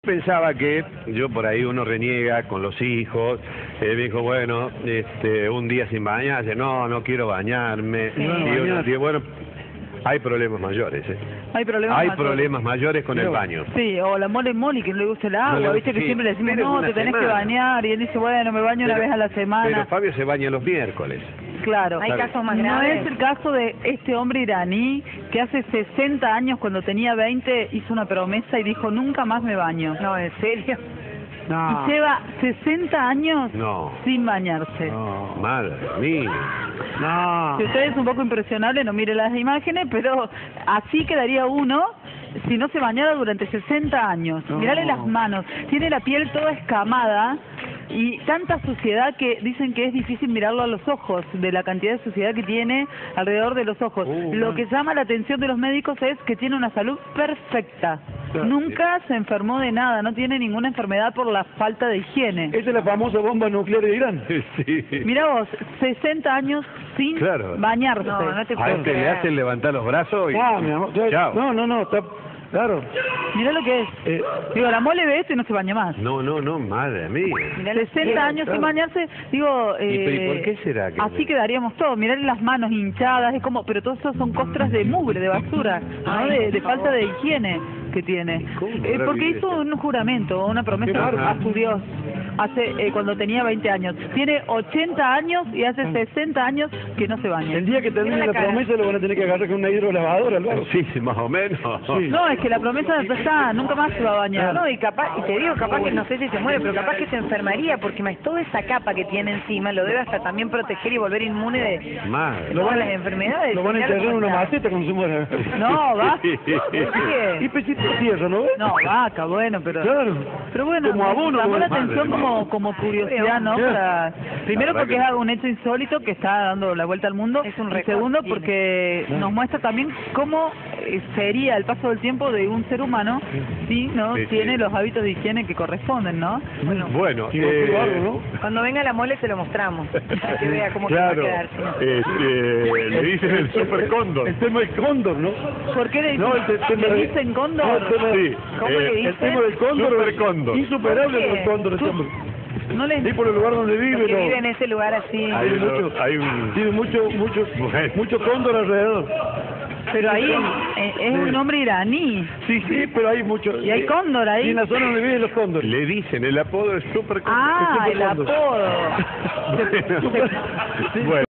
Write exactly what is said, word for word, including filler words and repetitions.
pensaba que yo por ahí uno reniega con los hijos. Él me dijo, bueno, este, un día sin bañarse, no, no quiero bañarme. Sí. Y uno dice, bueno, hay problemas mayores, ¿eh? Hay problemas Hay mayores. problemas mayores con el baño. Sí, o la mole moli que no le gusta el agua, No le- viste que sí, siempre le decimos, pero no, una te tenés que semana. bañar, y él dice, bueno, me baño una Pero- vez a la semana. Pero Fabio se baña los miércoles. Claro. Hay casos más No graves. es el caso de este hombre iraní que hace sesenta años, cuando tenía veinte, hizo una promesa y dijo, nunca más me baño. No, ¿en serio? No. Y lleva sesenta años No. sin bañarse. No. Madre mía. No. Si usted es un poco impresionable, no mire las imágenes, pero así quedaría uno si no se bañara durante sesenta años. No. Mirale las manos, tiene la piel toda escamada y tanta suciedad que dicen que es difícil mirarlo a los ojos, de la cantidad de suciedad que tiene alrededor de los ojos. Uh, Lo man. que llama la atención de los médicos es que tiene una salud perfecta. Claro. Nunca se enfermó de nada, no tiene ninguna enfermedad por la falta de higiene. Esa es la famosa bomba nuclear de Irán. Sí. Mira vos, sesenta años sin Claro. bañarse. No, no te A puedo este le creer. hacen levantar los brazos y... Ah, mi amor. Chao. No, no, no, está... Claro. Mirá lo que es. Eh, Digo, la mole ve esto y no se baña más. No, no, no, madre mía. Mirá los sesenta pies. años sin bañarse, digo, ¿Y, pero, ¿y eh, por qué será que...? así quedaríamos todos. Mirarle las manos hinchadas, es como, pero todo eso son costras de mugre, de basura, ¿no? De, de falta de higiene que tiene. ¿Cómo Eh, habrá porque vivido hizo esto? un juramento, una promesa bárbaro. a su Dios. Hace, eh, cuando tenía veinte años. Tiene ochenta años y hace sesenta años que no se baña. el día que termine Mira la la cara. promesa lo van a tener que agarrar con una hidrolavadora, Álvaro. Sí, sí, más o menos. Sí. No, es que la promesa ya está, nunca más se va a bañar. No, y capaz, y te digo, capaz que no sé si se muere, pero capaz que se enfermaría, porque más toda esa capa que tiene encima lo debe hasta también proteger y volver inmune de Madre. Lo todas van a- las enfermedades. Lo van a Mirá enterrar en una cómo está. maceta cuando se muera. No, va. Y ¿Qué? pesito de tierra, ¿no ves? No, vaca, bueno, pero... Claro. Pero bueno, Como me abono, llamó la madre atención mía. como, como curiosidad, ¿no? Sí. Para, primero verdad porque que es no. un hecho insólito que está dando la vuelta al mundo. Es un y récord, segundo tiene. porque Claro. nos muestra también cómo eh, sería el paso del tiempo de un ser humano si no Sí, tiene sí. los hábitos de higiene que corresponden, ¿no? Bueno, bueno Sí, vos eh, fui barro, ¿no? Cuando venga la mole se lo mostramos, para que vea cómo claro, va a quedar. si no. este, le dicen el super cóndor. El tema del cóndor, ¿no? ¿Por qué le dicen, No, el te- tema le de- dicen no, cóndor? el tema- Sí, ¿Cómo eh, le El dicen? tema del cóndor, Super cóndor. insuperable ¿Por qué? el cóndor, este hombre. No les... Sí, por el lugar donde vive, Que ¿no? vive en ese lugar así. Hay, Tiene uno- mucho- hay un... Tiene mucho, mucho, Bueno. mucho cóndor alrededor. Pero ahí eh, es un hombre iraní. Sí, sí, pero hay mucho. Y hay cóndor ahí. Y en la zona donde viven los cóndores. Le dicen, el apodo es super cóndor. Ah, super el cóndor. apodo. Bueno. Bueno.